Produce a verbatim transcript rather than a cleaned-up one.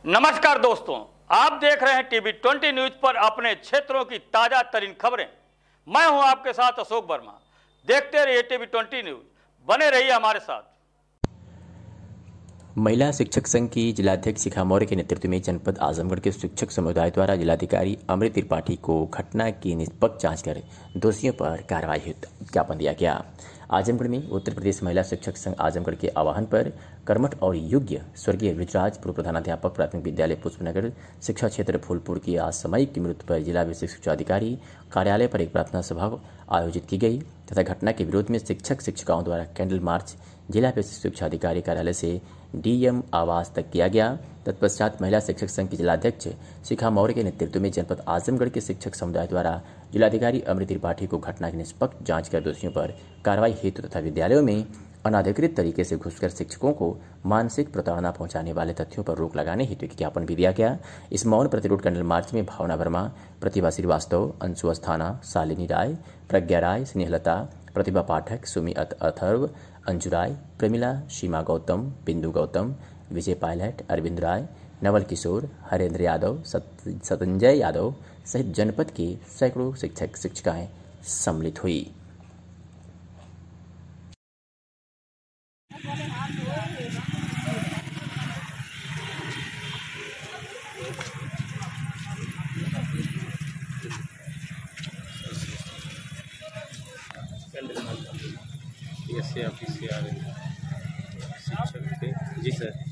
नमस्कार दोस्तों, आप देख रहे हैं टीवी ट्वेंटी न्यूज पर अपने क्षेत्रों की ताजा तरीन खबरें। मैं हूं आपके साथ अशोक वर्मा। देखते रहिए टीवी ट्वेंटी न्यूज, बने रहिए हमारे साथ। महिला शिक्षक संघ की जिलाध्यक्ष शिखा मौर्य के नेतृत्व में जनपद आजमगढ़ के शिक्षक समुदाय द्वारा जिलाधिकारी अमृत त्रिपाठी को घटना की निष्पक्ष जांच कर दोषियों पर कार्रवाई हेतु ज्ञापन दिया गया। आजमगढ़ में उत्तर प्रदेश महिला शिक्षक संघ आजमगढ़ के आह्वान पर कर्मठ और योग्य स्वर्गीय विजराज पूर्व प्रधानाध्यापक प्राथमिक विद्यालय पुष्पनगर शिक्षा क्षेत्र फूलपुर की असामयिक मृत्यु पर जिला विशेष शिक्षा अधिकारी कार्यालय पर एक प्रार्थना सभा आयोजित की गई तथा घटना के विरोध में शिक्षक शिक्षिकाओं द्वारा कैंडल मार्च जिला विशेष शिक्षा अधिकारी कार्यालय से डीएम आवास तक किया गया। तत्पश्चात महिला शिक्षक संघ की जिलाध्यक्ष शिखा मौर्य के नेतृत्व में जनपद आजमगढ़ के शिक्षक समुदाय द्वारा जिलाधिकारी अमृत त्रिपाठी को घटना की निष्पक्ष जांच कर दोषियों पर कार्रवाई हेतु तथा विद्यालयों में अनाधिकृत तरीके से घुसकर शिक्षकों को मानसिक प्रताड़ना पहुंचाने वाले तथ्यों पर रोक लगाने हेतु ज्ञापन भी दिया गया। इस मौन प्रतिरोध कैंडल मार्च में भावना वर्मा, प्रतिभा श्रीवास्तव, अंशु अस्थाना, शालिनी राय, प्रज्ञा राय, स्नेहलता, प्रतिभा पाठक, सुमी अथर्व, अंजू राय, प्रेमिला, सीमा गौतम, बिंदु गौतम, विजय पायलट, अरविंद राय, नवल किशोर, हरेंद्र यादव, सतंजय यादव सहित जनपद के सैकड़ों शिक्षक शिक्षिकाएं सम्मिलित हुई। एस सी ऑफिस से आ रहे हैं शिक्षक थे जी सर।